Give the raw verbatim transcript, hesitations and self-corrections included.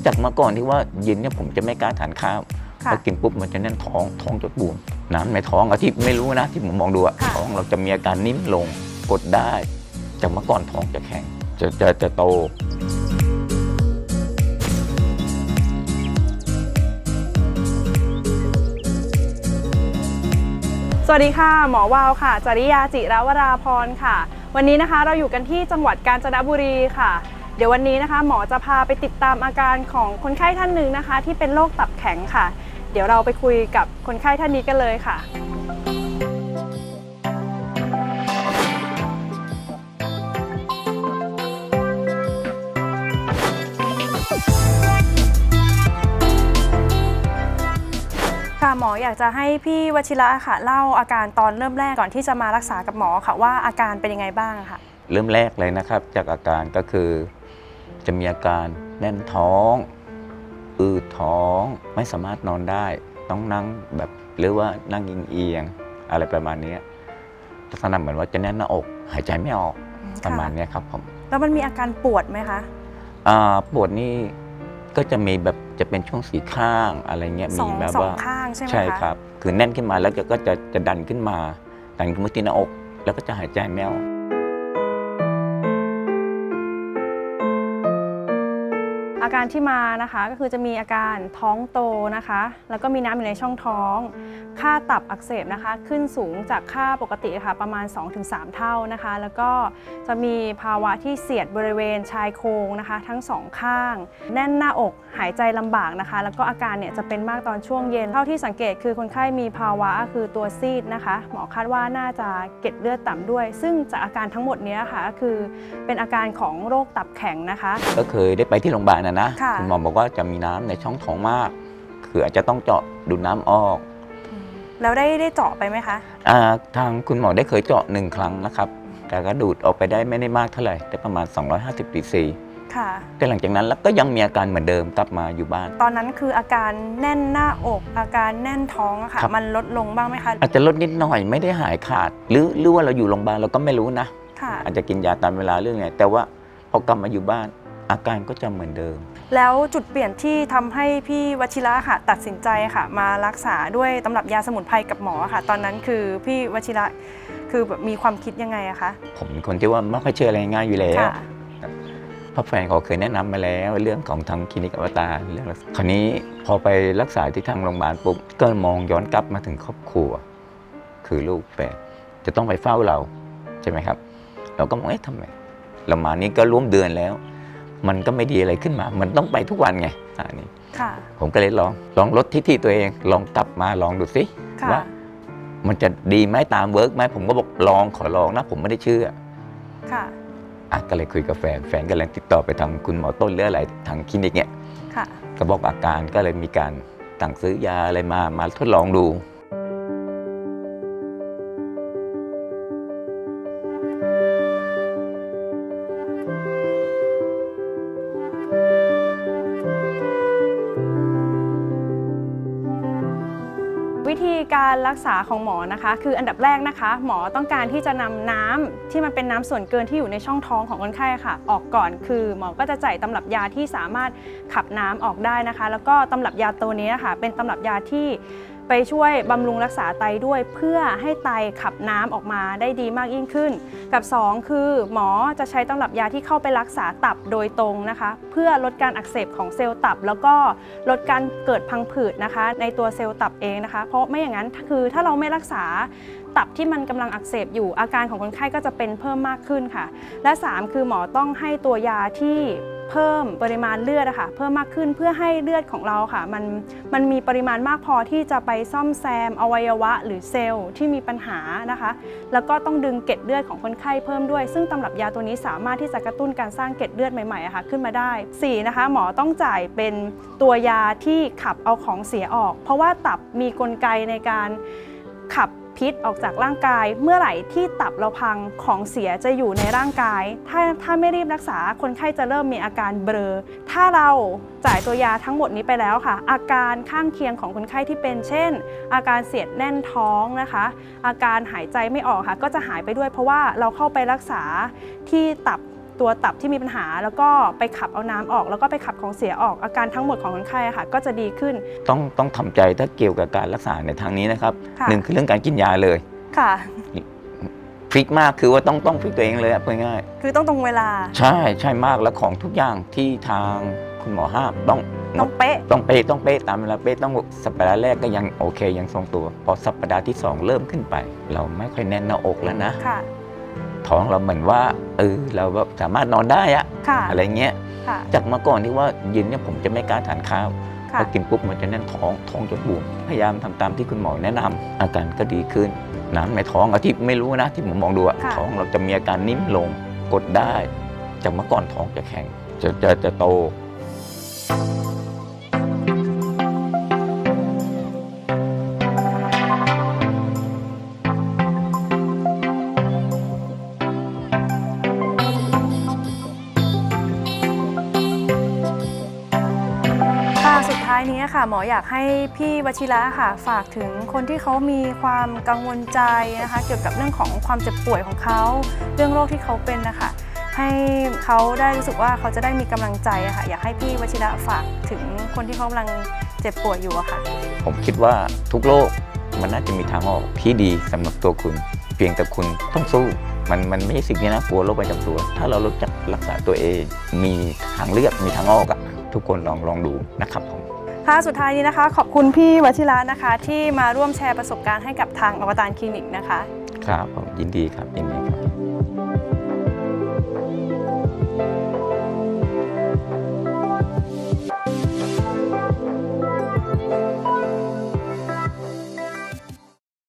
จากเมื่อก่อนที่ว่าเย็นเนี่ยผมจะไม่กล้าทานข้าวพอกินปุ๊บมันจะแน่นท้องท้องจะบวมน้ำในท้องอะที่ไม่รู้นะที่ผมมองดูอะท้องเราจะมีอาการนิ่มลงกดได้จากเมื่อก่อนท้องจะแข็งจะจะจะโตสวัสดีค่ะหมอวาวค่ะจริยาจิรวราพรค่ะวันนี้นะคะเราอยู่กันที่จังหวัดกาญจนบุรีค่ะเดี๋ยววันนี้นะคะหมอจะพาไปติดตามอาการของคนไข้ท่านหนึ่งนะคะที่เป็นโรคตับแข็งค่ะเดี๋ยวเราไปคุยกับคนไข้ท่านนี้กันเลยค่ะค่ะหมออยากจะให้พี่วชิระค่ะเล่าอาการตอนเริ่มแรกก่อนที่จะมารักษากับหมอค่ะว่าอาการเป็นยังไงบ้างค่ะเริ่มแรกเลยนะครับจากอาการก็คือจะมีอาการแน่นท้องอืดท้องไม่สามารถนอนได้ต้องนั่งแบบหรือว่านั่งเอียงๆอะไรประมาณนี้ลักษณะเหมือนว่าจะแน่นหน้าอกหายใจไม่ออกประมาณนี้ครับผมแล้วมันมีอาการปวดไหมคะอ่าปวดนี่ก็จะมีแบบจะเป็นช่วงสีข้างอะไรเงี้ยมีแบบว่าข้างใช่ไหมคะใช่ครับคือแน่นขึ้นมาแล้วก็จะจะดันขึ้นมาดันขึ้นมาที่หน้าอกแล้วก็จะหายใจไม่ออกอาการที่มานะคะก็คือจะมีอาการท้องโตนะคะแล้วก็มีน้ำอยู่ในช่องท้องค่าตับอักเสบนะคะขึ้นสูงจากค่าปกติค่ะประมาณ สองถึงสาม เท่านะคะแล้วก็จะมีภาวะที่เสียดบริเวณชายโครงนะคะทั้งสองข้างแน่นหน้าอกหายใจลำบากนะคะแล้วก็อาการเนี่ยจะเป็นมากตอนช่วงเย็นเท่าที่สังเกตคือคนไข้มีภาวะคือตัวซีดนะคะหมอคาดว่าน่าจะเกล็ดเลือดต่ำด้วยซึ่งจากอาการทั้งหมดนี้ค่ะก็คือเป็นอาการของโรคตับแข็งนะคะก็เคยได้ไปที่โรงพยาบาลนะนะคุณหมอบอกว่าจะมีน้ำในช่องท้องมากคืออาจจะต้องเจาะดูดน้ำออกแล้วได้ได้เจาะไปไหมคะทางคุณหมอได้เคยเจาะหนึ่งครั้งนะครับแต่ก็ดูดออกไปได้ไม่ได้มากเท่าไหร่ได้ประมาณสองร้อยห้าสิบซีซีแต่หลังจากนั้นแล้วก็ยังมีอาการเหมือนเดิมกลับมาอยู่บ้านตอนนั้นคืออาการแน่นหน้าอกอาการแน่นท้องอะค่ะมันลดลงบ้างไหมคะอาจจะลดนิดหน่อยไม่ได้หายขาดหรือหรือว่าเราอยู่โรงพยาบาลเราก็ไม่รู้นะอาจจะกินยาตามเวลาเรื่องไงแต่ว่าพอกลับมาอยู่บ้านอาการก็จะเหมือนเดิมแล้วจุดเปลี่ยนที่ทำให้พี่วชิระค่ะตัดสินใจค่ะมารักษาด้วยตำรับยาสมุนไพรกับหมอค่ะตอนนั้นคือพี่วชิระคือแบบมีความคิดยังไงอะคะผมเป็นคนที่ว่าไม่ค่อยเชื่ออะไรง่ายอยู่แล้วเพราะแฟนเขาเคยแนะนำมาแล้วเรื่องของทางคลินิกอวตารเรื่องคราวนี้พอไปรักษาที่ทางโรงพยาบาลปุ๊บก็มองย้อนกลับมาถึงครอบครัวคือลูกแฟนจะต้องไปเฝ้าเราใช่ไหมครับเราก็มองเอ๊ะทำไมเรามานี่ก็ร่วมเดือนแล้วมันก็ไม่ดีอะไรขึ้นมามันต้องไปทุกวันไงอันนี้ผมก็เลยลองลองลดทิฐิตัวเองลองกลับมาลองดูสิว่ามันจะดีไหมตามเวิร์กไหมผมก็บอกลองขอลองนะผมไม่ได้เชื่อค่ะอ่ะก็เลยคุยกับแฟนแฟนก็เลยติดต่อไปทางคุณหมอต้นหรืออะไรทางคลินิกเนี่ยก็บอกอาการก็เลยมีการสั่งซื้อยาอะไรมามาทดลองดูวิธีการรักษาของหมอนะคะคืออันดับแรกนะคะหมอต้องการที่จะนำน้ำที่มันเป็นน้ำส่วนเกินที่อยู่ในช่องท้องของคนไข้ค่ะออกก่อนคือหมอก็จะจ่ายตำรับยาที่สามารถขับน้ำออกได้นะคะแล้วก็ตำรับยาตัวนี้ค่ะเป็นตำรับยาที่ไปช่วยบำรุงรักษาไตด้วยเพื่อให้ไตขับน้ำออกมาได้ดีมากยิ่งขึ้นกับสองคือหมอจะใช้ตำรับยาที่เข้าไปรักษาตับโดยตรงนะคะเพื่อลดการอักเสบของเซลล์ตับแล้วก็ลดการเกิดพังผืดนะคะในตัวเซลล์ตับเองนะคะเพราะไม่อย่างนั้นคือถ้าเราไม่รักษาตับที่มันกำลังอักเสบอยู่อาการของคนไข้ก็จะเป็นเพิ่มมากขึ้นค่ะและสามคือหมอต้องให้ตัวยาที่เพิ่มปริมาณเลือดอะค่ะเพิ่มมากขึ้นเพื่อให้เลือดของเราค่ะมันมันมีปริมาณมากพอที่จะไปซ่อมแซมอวัยวะหรือเซลล์ที่มีปัญหานะคะแล้วก็ต้องดึงเกล็ดเลือดของคนไข้เพิ่มด้วยซึ่งตำรับยาตัวนี้สามารถที่จะกระตุ้นการสร้างเกล็ดเลือดใหม่ๆอะค่ะขึ้นมาได้สี่นะคะหมอต้องจ่ายเป็นตัวยาที่ขับเอาของเสียออกเพราะว่าตับมีกลไกในการขับพิษออกจากร่างกายเมื่อไหร่ที่ตับเราพังของเสียจะอยู่ในร่างกายถ้าถ้าไม่รีบรักษาคนไข้จะเริ่มมีอาการเบลอถ้าเราจ่ายตัวยาทั้งหมดนี้ไปแล้วค่ะอาการข้างเคียงของคนไข้ที่เป็นเช่นอาการเสียดแน่นท้องนะคะอาการหายใจไม่ออกค่ะก็จะหายไปด้วยเพราะว่าเราเข้าไปรักษาที่ตับตัวตับที่มีปัญหาแล้วก็ไปขับเอาน้ำออกแล้วก็ไปขับของเสียออกอาการทั้งหมดของคนไข้ค่ะก็จะดีขึ้นต้องต้องทำใจถ้าเกี่ยวกับการรักษาในทางนี้นะครับหนึ่งคือเรื่องการกินยาเลยค่ะพลิกมากคือว่าต้องต้องพลิกตัวเองเลยพูดง่ายคือต้องตรงเวลาใช่ใช่มากแล้วของทุกอย่างที่ทางคุณหมอห้ามต้องต้องเป๊ะต้องเป๊ะต้องเป๊ะตามเวลาเป๊ะต้องสัปดาห์แรกก็ยังโอเคยังทรงตัวพอสัปดาห์ที่สองเริ่มขึ้นไปเราไม่ค่อยแน่นหน้าอกแล้วนะท้องเราเหมือนว่าเออเราแบบสามารถนอนได้อะอะไรเงี้ยจากเมื่อก่อนที่ว่ายินเนี่ยผมจะไม่กล้าทานข้าวพอกินปุ๊บมันจะแน่นท้องท้องจะบวมพยายามทำตามที่คุณหมอแนะนำอาการก็ดีขึ้นน้ำในท้องอะที่ไม่รู้นะที่ผมมองดูอะท้องเราจะมีอาการนิ่มลงกดได้จากเมื่อก่อนท้องจะแข็งจะจะจะโตสุดท้ายนี้ค่ะหมออยากให้พี่วชิระค่ะฝากถึงคนที่เขามีความกังวลใจนะคะเกี่ยวกับเรื่องของความเจ็บป่วยของเขาเรื่องโรคที่เขาเป็นนะคะให้เขาได้รู้สึกว่าเขาจะได้มีกำลังใจค่ะอยากให้พี่วชิระฝากถึงคนที่เขากำลังเจ็บป่วยอยู่อะค่ะผมคิดว่าทุกโรคมันน่าจะมีทางออกที่ดีสำหรับตัวคุณเพียงแต่คุณต้องสู้มันมันไม่ใช่สิ่งที่น่ากลัวโรคประจำตัวถ้าเรารู้จักรักษาตัวเองมีทางเลือกมีทางออกอะทุกคนลองลองดูนะครับผมค่ะสุดท้ายนี้นะคะขอบคุณพี่วชิระนะคะที่มาร่วมแชร์ประสบการณ์ให้กับทางอวตารคลินิกนะคะครับผมยินดีครับยินดีครับ